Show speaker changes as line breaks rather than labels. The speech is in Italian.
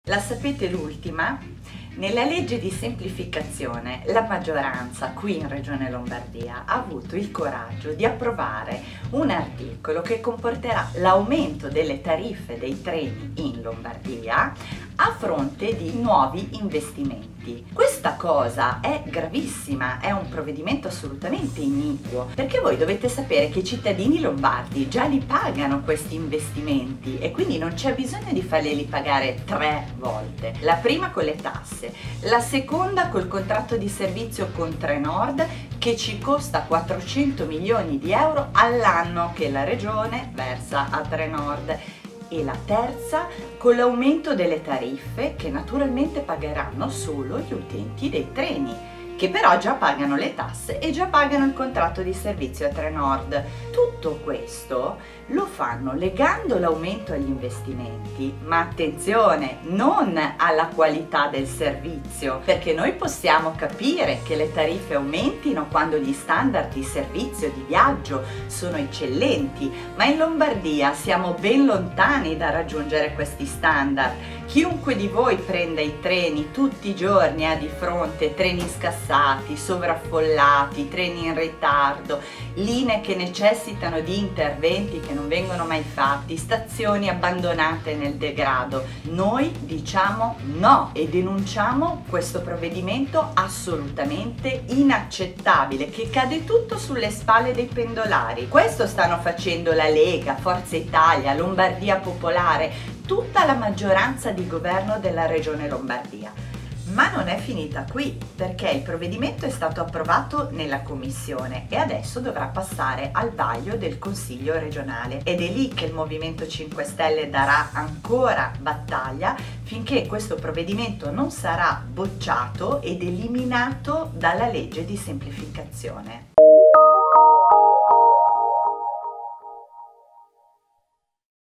La sapete l'ultima? Nella legge di semplificazione la maggioranza qui in Regione Lombardia ha avuto il coraggio di approvare un articolo che comporterà l'aumento delle tariffe dei treni in Lombardia a fronte di nuovi investimenti. Questa cosa è gravissima, è un provvedimento assolutamente iniquo, perché voi dovete sapere che i cittadini lombardi già li pagano questi investimenti e quindi non c'è bisogno di farli pagare 3 volte. La prima con le tasse, la seconda col contratto di servizio con Trenord che ci costa 400 milioni di euro all'anno che la regione versa a Trenord, e la terza con l'aumento delle tariffe che naturalmente pagheranno solo gli utenti dei treni, che però già pagano le tasse e già pagano il contratto di servizio a Trenord. Tutto questo lo fanno legando l'aumento agli investimenti, ma attenzione, non alla qualità del servizio, perché noi possiamo capire che le tariffe aumentino quando gli standard di servizio, di viaggio sono eccellenti, ma in Lombardia siamo ben lontani da raggiungere questi standard. Chiunque di voi prenda i treni tutti i giorni ha di fronte treni scassati, sovraffollati, treni in ritardo, linee che necessitano di interventi che non vengono mai fatti, stazioni abbandonate nel degrado. Noi diciamo no e denunciamo questo provvedimento assolutamente inaccettabile, che cade tutto sulle spalle dei pendolari. Questo stanno facendo la Lega, Forza Italia, Lombardia Popolare, tutta la maggioranza di governo della Regione Lombardia. Ma non è finita qui, perché il provvedimento è stato approvato nella Commissione e adesso dovrà passare al vaglio del Consiglio regionale, ed è lì che il Movimento 5 Stelle darà ancora battaglia finché questo provvedimento non sarà bocciato ed eliminato dalla legge di semplificazione.